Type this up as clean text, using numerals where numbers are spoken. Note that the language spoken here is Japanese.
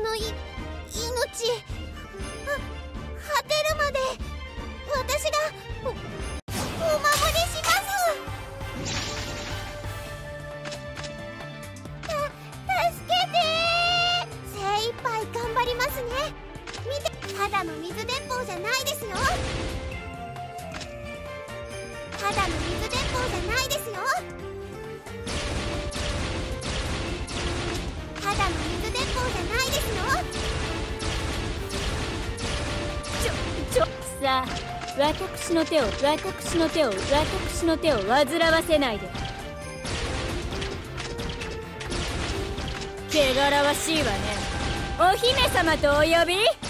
の命果てるまで私がお守りします。助けてー。精一杯頑張りますね。見て、ただの水鉄砲じゃないですよ。ただの水鉄砲じゃないですよ。ただの水鉄砲じゃないですよ。 さあ、私の手を煩わせないで。汚らわしいわね。お姫様とお呼び。